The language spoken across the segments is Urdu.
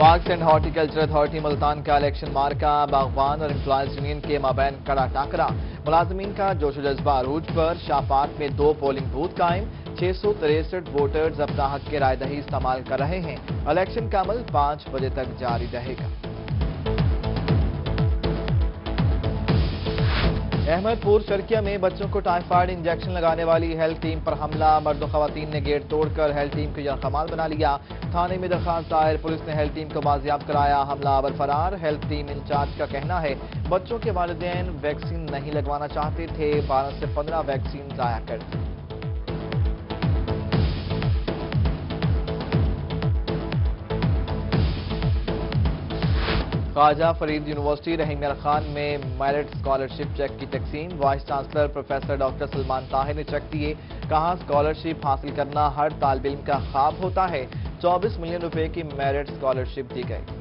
پاکس اینڈ ہارٹیکلچر اتھارٹی ملتان کا الیکشن مارکا باغبان اور امپلائیز یونین کے مابین کڑا ٹاکرا ملازمین کا جوش و جذبہ عروج پر شاپاٹ میں 2 پولنگ بوتھ قائم 663 ووٹرز اپنا حق رائے دہی استعمال کر رہے ہیں الیکشن کا عمل 5 بجے تک جاری رہے گا احمد پور شرکیہ میں بچوں کو ٹائیفائیڈ انجیکشن لگانے والی ہیلتھ ٹیم پر حملہ مرد و خواتین نے گیٹ توڑ کر ہیلتھ ٹیم کو یرغمال بنا لیا تھانے میں درخواست دائر پولیس نے ہیلتھ ٹیم کو بازیاب کرایا حملہ آور فرار ہیلتھ ٹیم انچارج کا کہنا ہے بچوں کے والدین ویکسین نہیں لگوانا چاہتے تھے 12 سے 15 ویکسین ضائع کر دی خواجہ فرید یونیورسٹی رحیم یار خان میں میرٹ اسکالرشپ چیک کی تقسیم vice chancellor professor doctor Salman Tahir نے چیک دیے کہا اسکالرشپ حاصل کرنا ہر طالب علم کا خواب ہوتا ہے 24 ملین روپے کی میرٹ اسکالرشپ دی گئی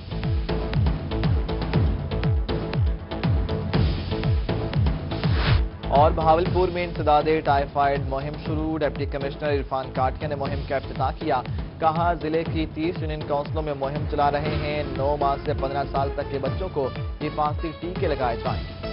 اور بہاولپور میں انسداد ٹائیفائیڈ مہم شروع ڈپٹی کمشنر عرفان کاٹیا نے مہم کا افتتاح کیا کہا ضلع کی 30 یونین کونسلوں میں مہم چلا رہے ہیں 9 ماہ سے 15 سال تک کے بچوں کو حفاظتی ٹیکے لگائے جائیں